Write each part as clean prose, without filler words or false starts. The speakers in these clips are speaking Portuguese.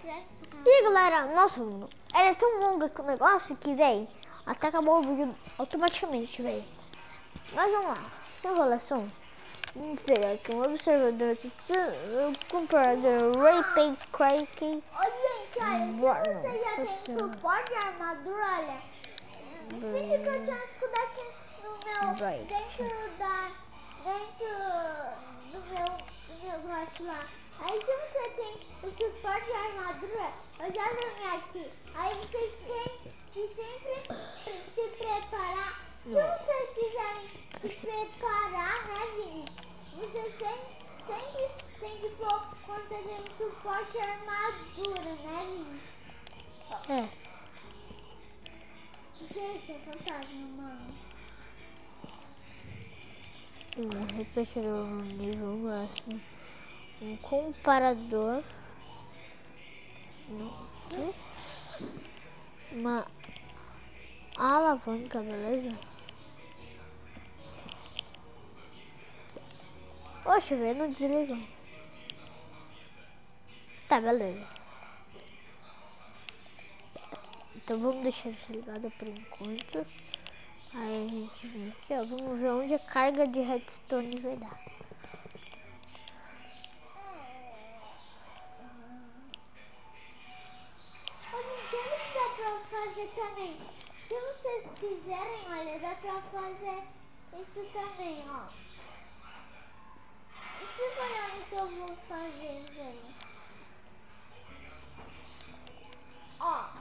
E galera, nossa, mano, era tão longo que o negócio que, velho, até acabou o vídeo automaticamente, velho. Mas vamos lá, sem enrolação. Vamos pegar aqui um observador, comparador, Ray Craig. Olha, gente, olha, se você já tem suporte de armadura, olha, fica que eu tinha escudo aqui no meu, dentro do meu negócio lá. Aí se você tem o suporte de armadura, eu já dormi aqui. Aí vocês têm que sempre se preparar. Se vocês quiserem se preparar, né, Vini? Vocês sempre tem que pôr quando você tem um suporte de armadura, né, Vini? É. Gente, é fantasma, mano. Repetidor no nível máximo. Um comparador. Uma alavanca, beleza? Oxe, velho, não desligou. Tá, beleza. Então vamos deixar desligado por enquanto. Aí a gente vem aqui, ó. Vamos ver onde a carga de redstone vai dar. Olha, que dá pra fazer também. Se vocês quiserem, olha, dá pra fazer isso também, ó. Deixa eu olhar o que eu vou fazer, velho. Ó.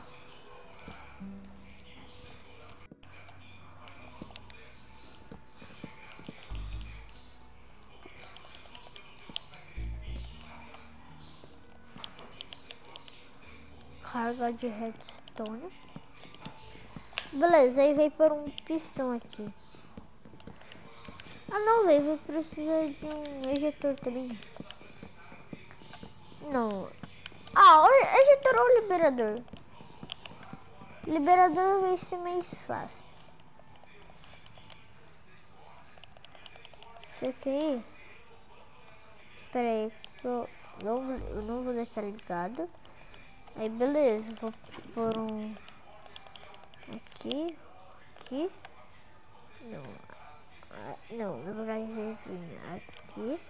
Carga de redstone. Beleza, aí veio por um pistão aqui. Ah não, velho, vou precisar de um ejetor também. Não. Ah, o ejetor ou o liberador? Liberador vai ser mais fácil. Isso aqui. Espera aí, eu não vou deixar ligado. Aí beleza, vou pôr um aqui. Não, na verdade vai vir aqui.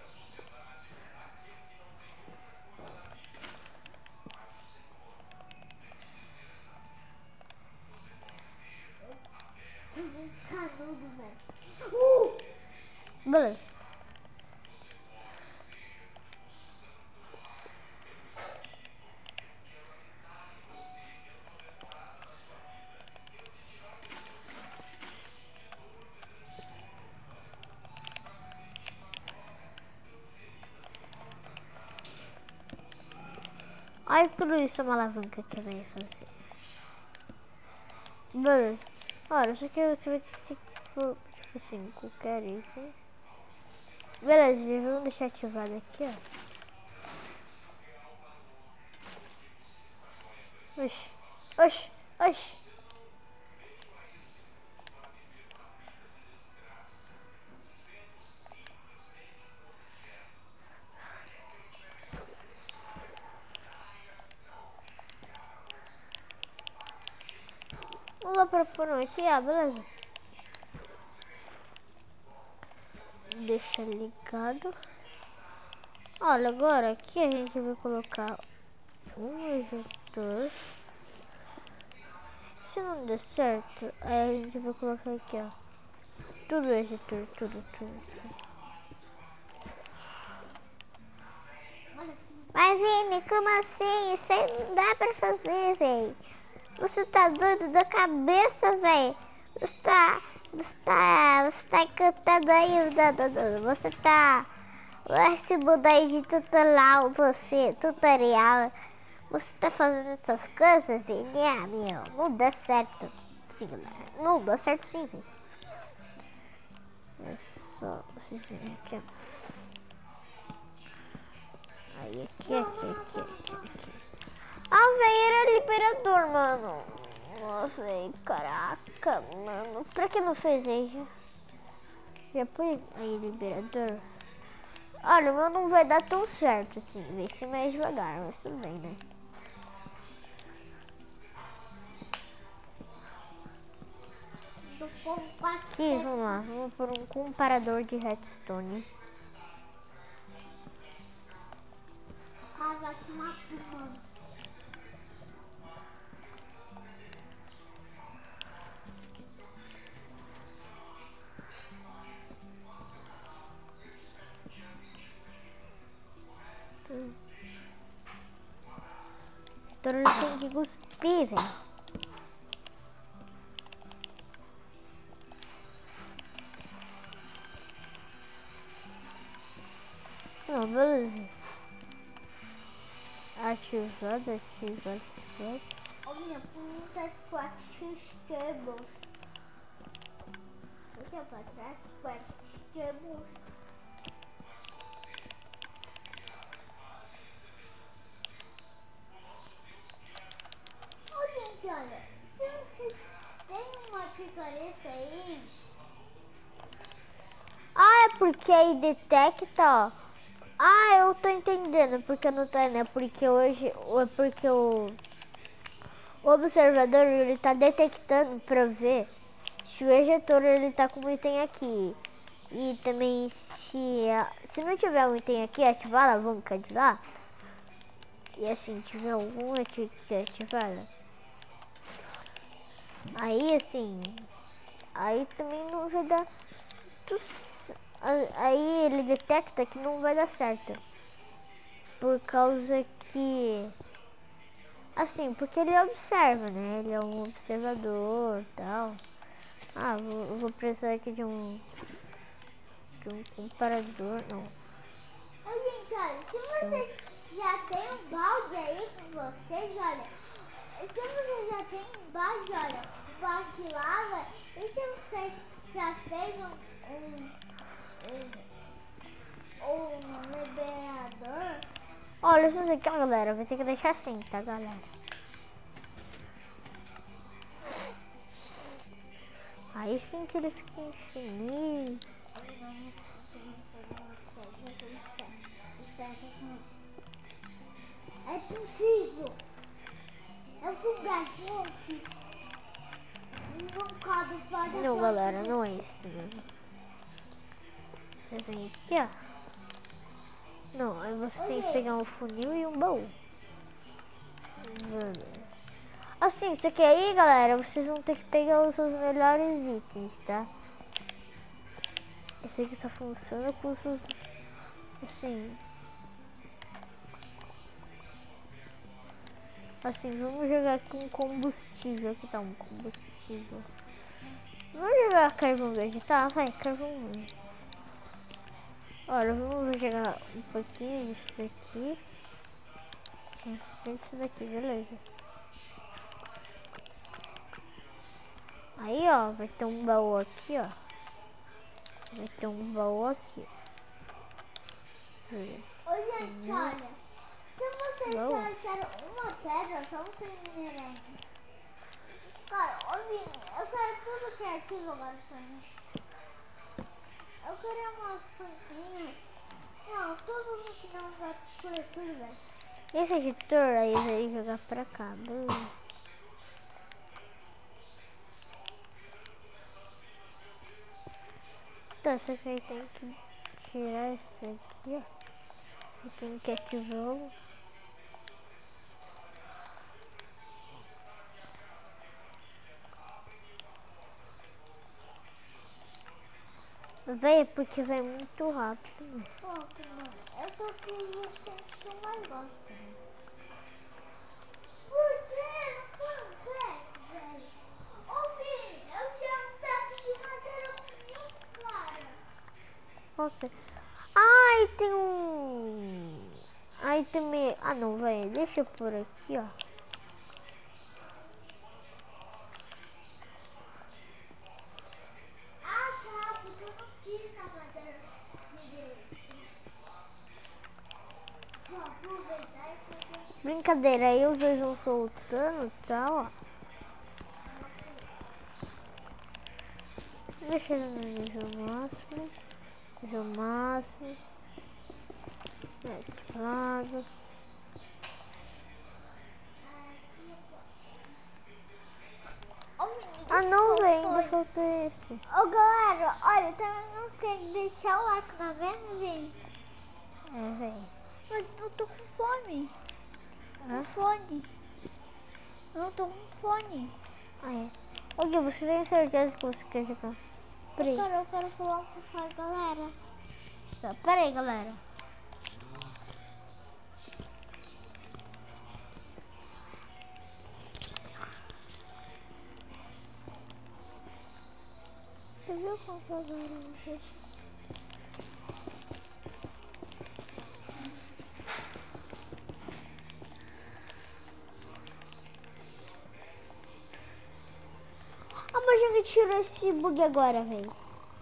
Canudo, velho. Beleza. Olha tudo isso, é uma alavanca que vai fazer. Beleza. Olha, isso aqui você vai ter que pôr, tipo assim, qualquer item. Beleza, vamos deixar ativado aqui, ó. Oxi. Vamos lá para pôr um aqui, beleza. Deixa ligado. Olha, agora aqui a gente vai colocar um ejetor. Se não der certo, aí a gente vai colocar aqui, ó. Tudo ejetor, tudo. Mas, Vini, como assim? Isso aí não dá pra fazer, velho. Você tá doido da cabeça, velho. Você tá encantado aí. Você tá... Vai se mudar aí de tutorial, tutorial. Você tá fazendo essas coisas, Vini? Ah, meu, não dá certo. Sim, não dá certo sim, velho. É só vocês verem aqui, ó. Aí aqui. Ah, velho, era liberador, mano. Nossa, velho, caraca, mano. Pra que não fez aí? Já põe aí liberador. Olha, o meu não vai dar tão certo assim. Vai ser mais devagar, mas tudo bem, né? Aqui, vamos lá. Vamos por um comparador de redstone. Ah, vai te matar, mano. Então ele tem que cuspir, velho. Não, beleza. Ativado. Ô, minha punta quatro cables. Deixa pra trás, quatro cables. Ô, gente, olha, se vocês têm uma picareta aí... Ah, é porque aí detecta, ó. Ah, eu tô entendendo porque não tá, né? Porque hoje, é porque o observador, ele tá detectando pra ver se o ejetor, ele tá com um item aqui. E também se não tiver um item aqui, ativar a alavanca de lá. E assim, tiver algum item que ativar. Aí assim, aí também não vai dar... Aí ele detecta que não vai dar certo. Por causa que... Assim, porque ele observa, né? Ele é um observador e tal. Ah, vou precisar aqui de um comparador, não. Ô, gente, olha, se vocês já tem um balde aí com vocês, olha, se vocês já tem um balde, olha, um balde de lava, e se vocês já fez um liberador, Olha, isso aqui, ó, galera, vai ter que deixar assim, tá, galera? Aí sim que ele fica infinito. é possível. Eu fui um garoto. Um cabo pode Não, galera, não é isso, né? Você vem aqui, ó. Não, aí você tem que pegar um funil e um baú. Assim, isso aqui aí, galera, vocês vão ter que pegar os seus melhores itens, tá? Esse aqui só funciona com os seus... Assim, vamos jogar com combustível. Aqui tá um combustível. Vamos jogar carvão verde, tá? Vai, carvão verde. Olha, vamos jogar um pouquinho disso daqui. Isso daqui, beleza. Aí, ó, vai ter um baú aqui, ó. Vai ter um baú aqui. Ô, gente, olha, se vocês Baú. só acharam uma pedra, só vocês minerarem. Cara, ô, Vini, eu quero tudo criativo agora pra mim. Eu queria umas plantinhas. Não, tudo no final vai escolher tudo, velho. Esse editor aí vai jogar pra cá, beleza. Então, só que aí tem que tirar isso aqui, ó. E tem que ativar o... Véi, porque vai muito rápido. Pô, mano, eu só fiz os que eu mais gosto. Por que não foi um pet, velho? Ô, Vini, eu tinha um pet de madeira muito cara. Nossa. Ai, tem um... Aí também... Ah, não, vai. Deixa eu por aqui, ó. Ah, tá, porque eu não fiz na madeira direito. Vou aproveitar e fazer... Brincadeira, aí os dois vão soltando e tal, ó. Deixa eu no nível máximo. Nível máximo. Ativado. Ô, Vini, Ah, não, velho, ainda falta esse. Ô, galera, olha, também não esquece de deixar o like, tá vendo, gente? É, velho. Mas eu tô com fome. Hã? Fone. Eu tô com fone. Ah, é. Ô, Gui, você tem certeza que você quer jogar? Peraí. Eu quero falar com a galera. Só, peraí, galera. Você viu como que eu quero? Ah, mas já me tirou esse bug agora, velho.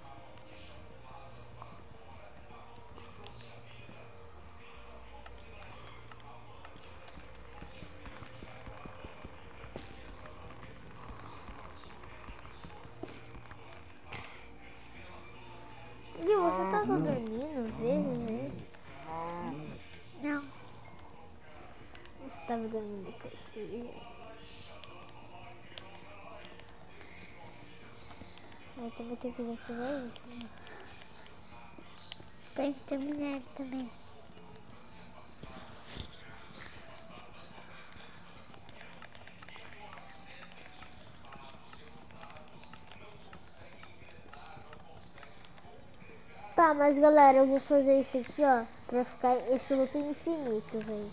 Gui, você tava dormindo às vezes, hein? Não. Você tava dormindo com você. Eu também tenho que fazer isso, né? Tem que terminar também. Tá, mas galera, eu vou fazer isso aqui, ó, pra ficar esse loop infinito, velho.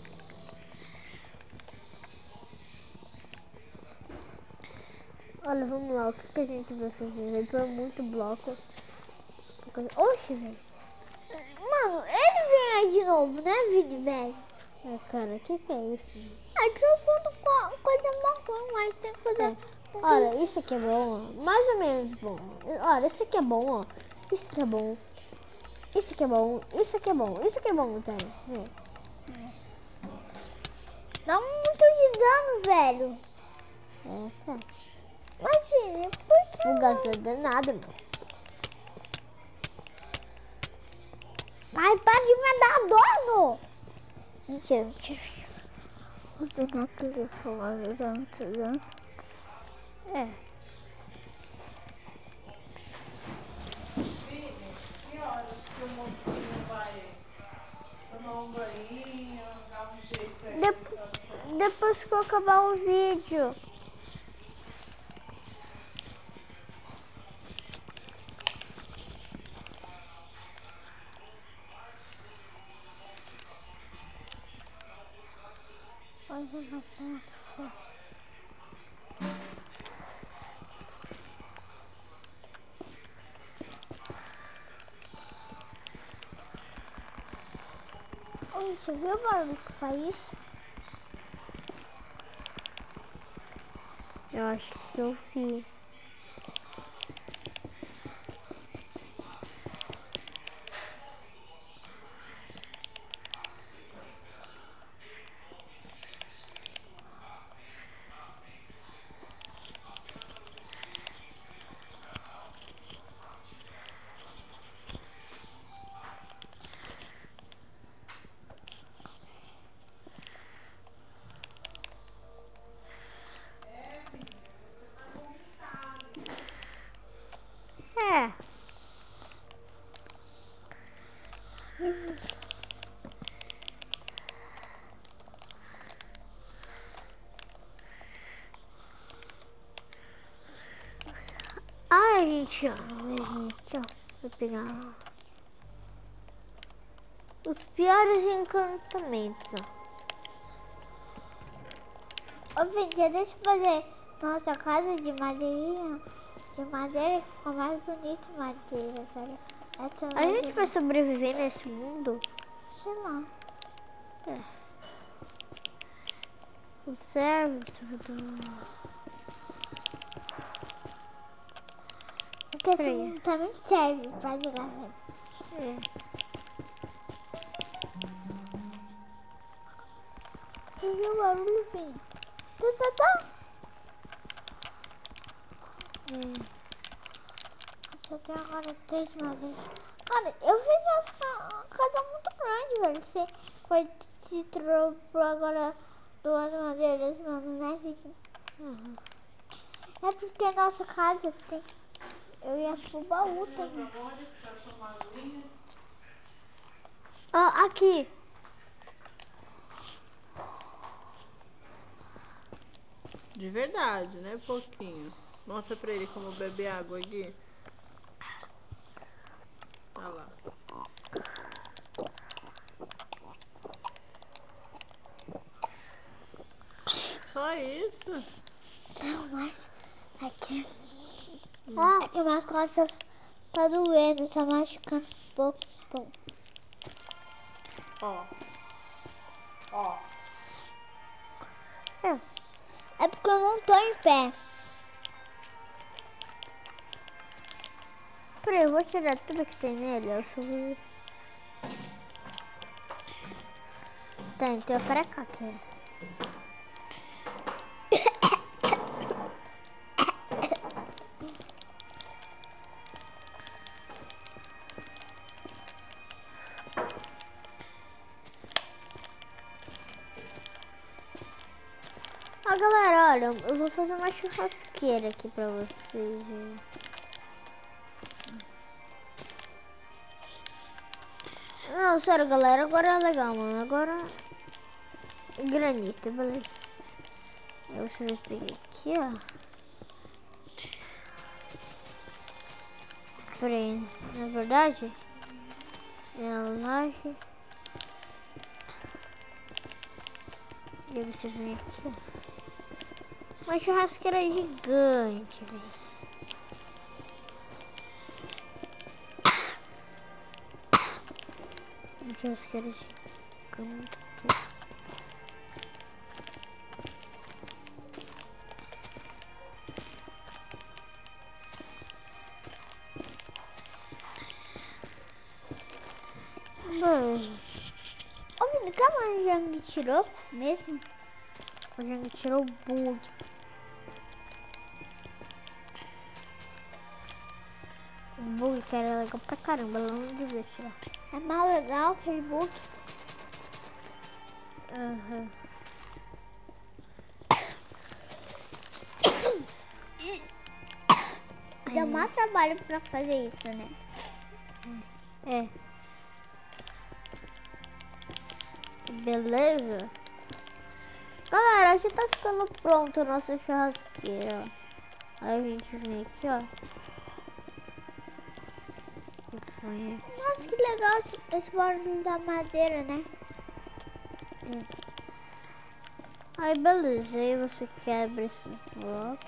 Olha, vamos lá, o que a gente vai fazer? Vai pôr muito bloco. Oxe, velho. Mano, ele vem aí de novo, né, Vini, velho? É, cara, o que é isso? É jogando coisa bacana, mas tem coisa... Olha, isso aqui é bom, ó. Mais ou menos bom. Olha, isso aqui é bom, ó. Isso aqui é bom. Isso aqui é bom. Isso aqui é bom. Isso aqui é bom, tá? Dá muito de dano, velho. É, cara. Mas, Vini, por que... Fugaça danada, meu. Ai, para de me dar dano. Mentira, mentira. Você não queria falar tanto. É. Que horas que o mocinho vai tomar um banho, dar um jeito aí? Depois que eu acabar o vídeo. Oi, você viu o barulho que faz? Eu acho que eu fiz. É. Ai, gente, ó. Vou pegar os piores encantamentos, ó. Ô, Vini, deixa eu fazer nossa casa de madeirinha. De madeira que ficou mais bonito madeira, velho. Essa A gente vai sobreviver nesse mundo? sei lá. É. Observe tudo. Porque esse Peraí. mundo também serve pra jogar, velho. É. Você viu o barulho, Vini? Tá. Só tem agora 3 madeiras. Cara, eu fiz essa casa muito grande, velho. Você foi se trocou agora 2 madeiras, mano, né, Vini? Uhum. É porque a nossa casa tem. Eu ia pro baú também. Ó, aqui. De verdade, né? Pouquinho. Mostra pra ele como bebe água aqui. Olha lá. Só isso? Não, mas aqui. Ó, aqui minhas costas tá doendo, tá machucando um pouco. Bom. Ó. Ó. É porque eu não tô em pé. Peraí, eu vou tirar tudo que tem nele. Eu subi. Tá, então para cá, aqui. Ó, galera, olha, eu vou fazer uma churrasqueira aqui pra vocês, gente. Não, sério, galera, agora é legal, mano. Agora granito, beleza. Aí você vai pegar aqui, ó. Peraí, na verdade, é a laje. E aí você vem aqui, ó. Uma churrasqueira gigante, velho. Uma churrasqueira gigante. Ô, Vini, calma, o Jang tirou mesmo? O Jang tirou o bug. O bug que era legal pra caramba, ela não devia tirar. É mais legal aquele bug. Aham. Dá mais trabalho pra fazer isso, né? É. Beleza? Galera, já tá ficando pronto a nossa churrasqueira. Aí a gente vem aqui, ó. Nossa, que legal esse barulho da madeira, né? Aí beleza, aí você quebra esse bloco.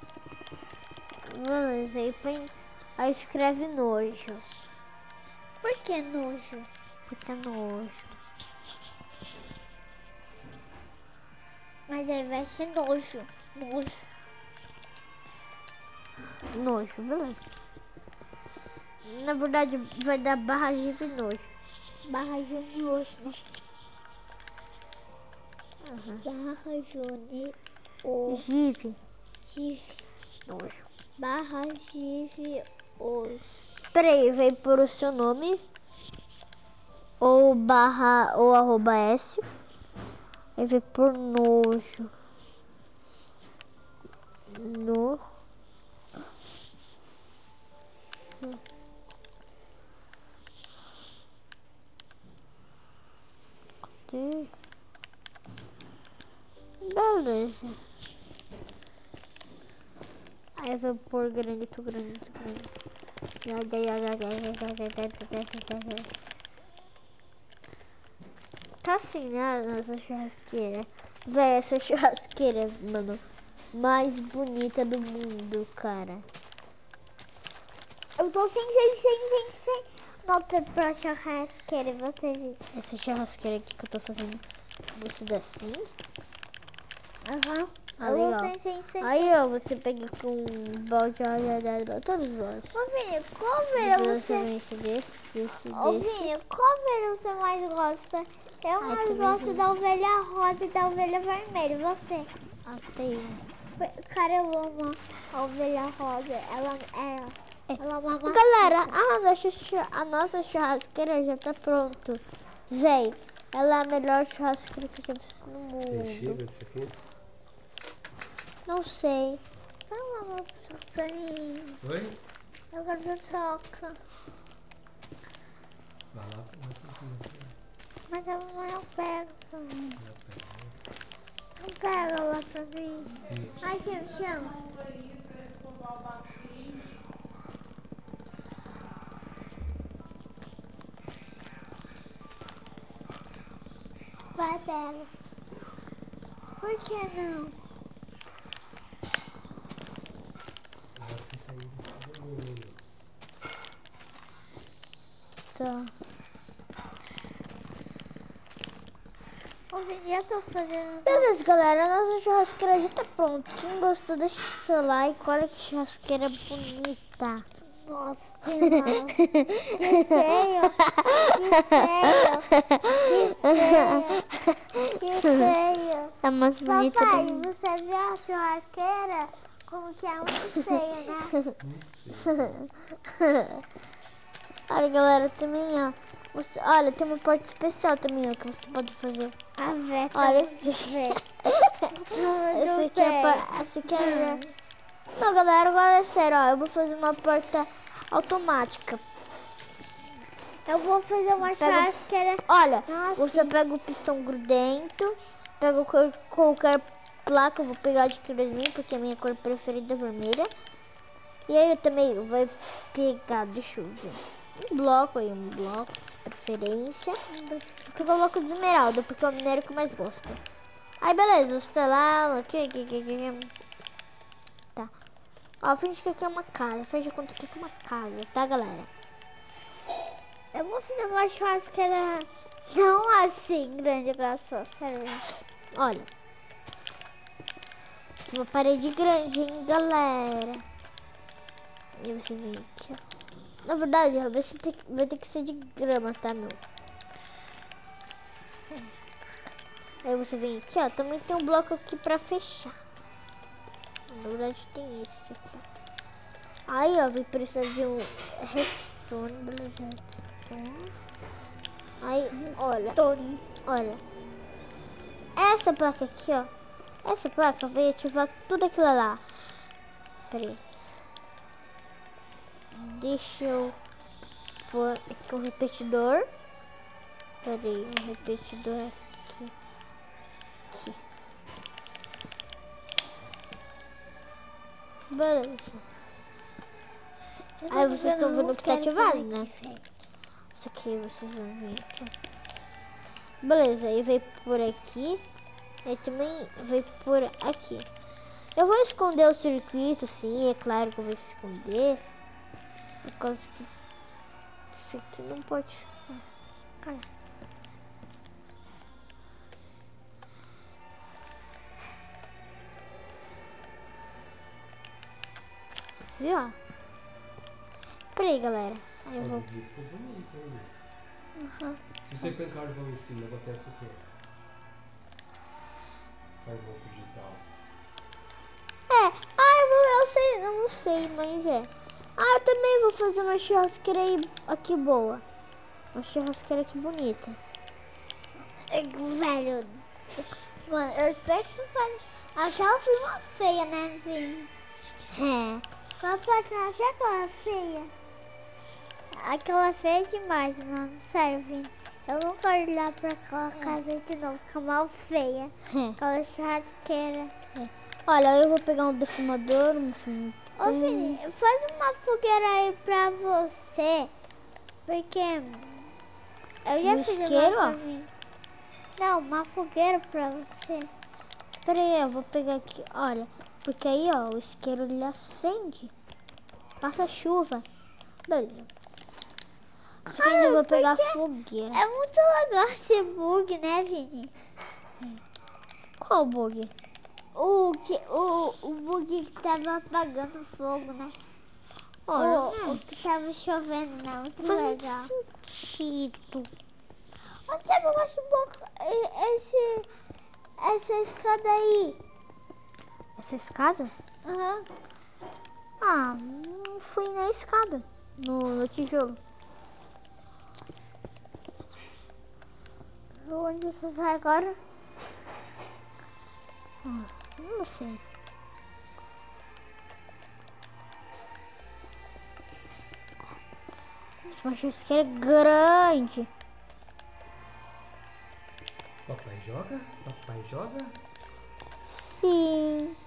Beleza, aí põe. Aí escreve nojo. Por que nojo? Porque é nojo. Mas aí vai ser nojo. Nojo. Nojo, beleza. Na verdade vai dar barra de nojo. Barra de nojo, né? Barra de Give. Nojo. Barra Give hoje. Peraí, vai por o seu nome. Ou barra ou arroba S. Aí vai por nojo. No. Beleza. Aí vai por granito. Tá assim, né, a nossa churrasqueira. Véi, essa churrasqueira, mano, mais bonita do mundo, cara. Eu tô sem nota pra churrasqueira, vocês. Essa churrasqueira aqui que eu tô fazendo, você dá assim. Aham. Ah, legal. Aí, ó, você pega com um balde, todos os baldes. Ô, Vini, qual verão você... desse. Ô, Vini, qual verão você mais gosta? Eu mais gosto da ovelha rosa e da ovelha vermelha. E você? Ah, tem uma. Cara, eu amo a ovelha rosa. Ela mama. Galera, a nossa churrasqueira já tá pronto. Véi, ela é a melhor churrasqueira que eu já vi no mundo. Tem chega disso aqui? Não sei. Não. uma pra mim. Oi? Eu quero pipoca. Vai lá, vai pra cima. Mas a mamãe não pega pra mim. Já pega. Não pega lá pra mim. Isso. Ai, que me chama. Vai, pega. Por que não? Agora você saiu do bagulho. Tá. Hoje em dia eu tô fazendo... Beleza, galera. Nossa churrasqueira já tá pronta. Quem gostou, deixa o seu like. Olha que churrasqueira bonita. Nossa, que feio. Que feio. Que feio. É mais bonita. Papai, você viu a churrasqueira? Como que é muito feia, né? Olha, galera, também, ó. Olha, tem uma parte especial também, ó, que você pode fazer. A veta. Olha esse aqui. Esse aqui é... Não, galera, agora é sério, ó. Eu vou fazer uma porta automática. Eu vou fazer uma churrasqueira. Olha, você pega o pistão grudento, pega qualquer placa, eu vou pegar de 2000, porque a minha cor preferida é vermelha. E aí eu também vou pegar, deixa eu ver, um bloco de preferência. Eu coloco de esmeralda, porque é o minério que eu mais gosto. Aí beleza, você tá lá, aqui. Tá. Ó, finge que aqui é uma casa, faz de conta que aqui é uma casa, tá, galera? Eu vou fazer uma churrasqueira não assim grande, graças a Deus. Olha. Isso é uma parede grande, hein, galera? E você vem aqui, ó. Na verdade, ó, vai ter que ser de grama, tá, meu? Aí você vem aqui, ó. Também tem um bloco aqui pra fechar. Na verdade, tem esse aqui, ó. Aí, ó, vai precisar de um redstone, beleza, redstone. Aí, olha. Essa placa aqui, ó. Essa placa vai ativar tudo aquilo lá. Pera aí. Deixa eu pôr aqui um repetidor. Pera aí, um repetidor aqui. Beleza. Aí vocês estão vendo que tá ativado, né? Isso aqui vocês vão ver aqui. Beleza, aí vai por aqui. E também vai por aqui. Eu vou esconder o circuito, sim, é claro que eu vou esconder. Por causa que isso aqui não pode. Olha. Viu? Peraí, galera. Aí eu vou. Ficou bonito, hein? Uhum. Se você põe carvão em cima, acontece o quê? Carvão digital. Eu sei, eu não sei, mas é. Eu também vou fazer uma churrasqueira aqui boa. Uma churrasqueira aqui bonita. Velho, mano, eu espero que você fale. Achar uma feia, né, filho? Qual pode achar aquela feia? Aquela feia demais, mano. Serve. Eu não quero olhar pra aquela casa de novo, fica mal feia. Aquela churrasqueira. Olha, eu vou pegar um defumador, Ô, Vini, faz uma fogueira aí pra você. Porque eu já fiz isqueiro, uma pra mim. Não, uma fogueira pra você. Pera aí, eu vou pegar aqui. Olha, porque aí, ó, o isqueiro ele acende. Passa chuva. Beleza. Só que ainda vou pegar a fogueira. É muito legal esse bug, né, Vini? Qual bug? O bug que tava apagando fogo, né? O que tava chovendo, né? Muito legal. Sentido. Onde é que eu gosto essa escada aí? Essa escada? Aham. Não fui na escada. No tijolo. Onde você vai agora? Não sei. Esse machuque é grande. Papai joga? Papai joga? Sim.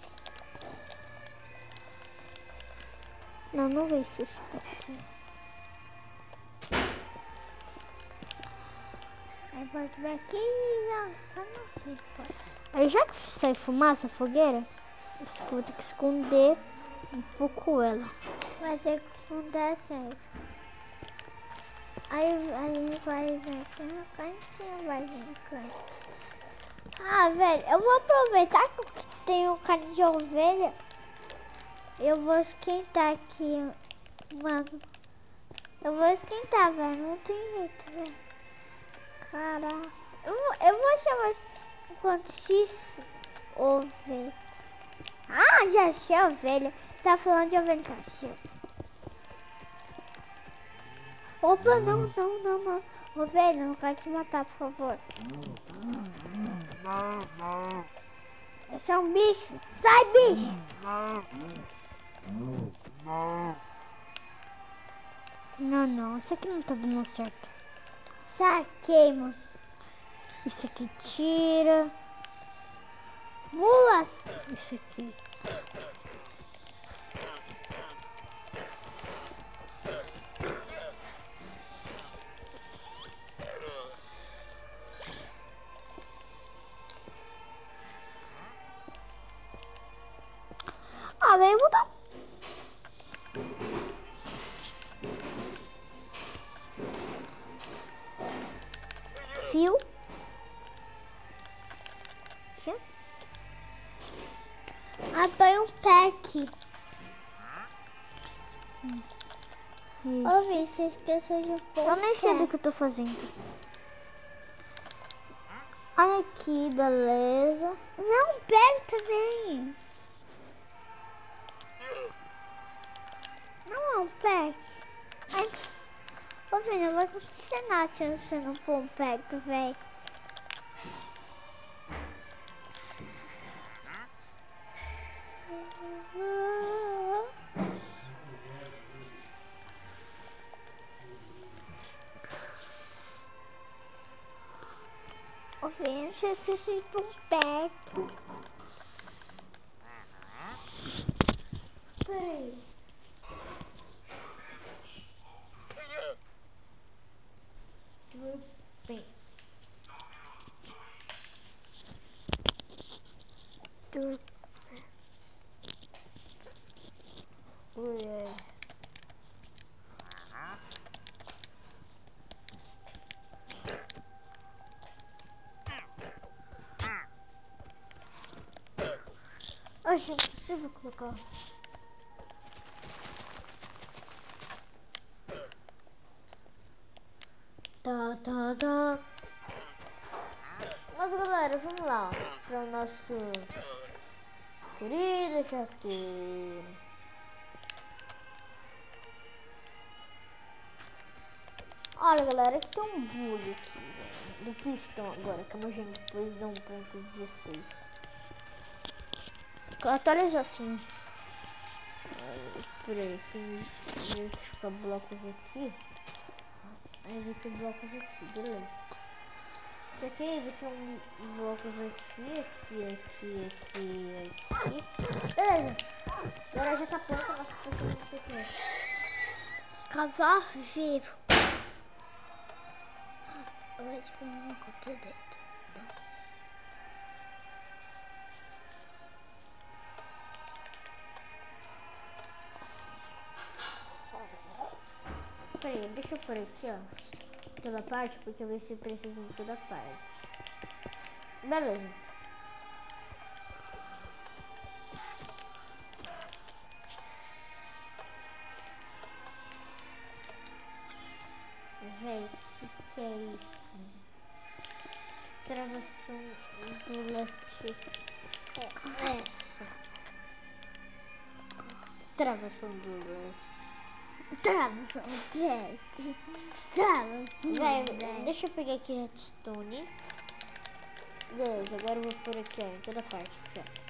Não vai ser esse daqui. Aí pode ver aqui e só não sei. Aí já que sai fumaça, fogueira, eu vou ter que esconder um pouco ela. Vai ter que fundar certo. Aí vai vir aqui no cantinho, vai vir no canto. Ah, velho, eu vou aproveitar que tem um carne de ovelha. Eu vou esquentar aqui, mano. Eu vou esquentar, velho. Não tem jeito, velho. Caraca. Eu vou chamar enquanto X ovelha. Ah, já achei a ovelha. Tá falando de ovelha, já achei. Opa, não. Ovelha, não quero te matar, por favor. Esse é um bicho. Sai, bicho. Não, isso aqui não tá dando certo. Saquei, mano. Isso aqui tira. Mula. Isso aqui. Ah, velho, eu vou dar. Fio. Ah, põe um pack. Ô, Vi, você esqueceu de pôr. Eu nem sei do que eu tô fazendo. Olha aqui, beleza. Não, pega também. Não é um pack. Ai, ô, Vi, não vai funcionar se você não pôr um pack, velho. Ô, Vi, você esqueceu de pôr um pack. Peraí. Bem. Ai, gente, deixa eu colocar. Tá. Mas galera, vamos lá para o nosso querido churrasqueiro. Olha galera, aqui tem um bug aqui, velho, do pistão agora, que a gente depois dá 1.16. Atualizou assim. Peraí, tem ficar blocos aqui. Aí vai ter blocos aqui, beleza. Isso aqui vai ter blocos aqui. Beleza. Agora já tá pronto a nossa pessoa secreta. Cavalo vivo. Eu vou te pôr uma conta dentro. Peraí, deixa eu pôr aqui, ó. Toda parte, porque eu ver se precisa de toda parte. Beleza. Véi, que é isso? Travação do leste. É essa. Travação do leste. Travação black. Véi, deixa eu pegar aqui redstone. Beleza, agora eu vou pôr aqui, ó, em toda parte, aqui, ó.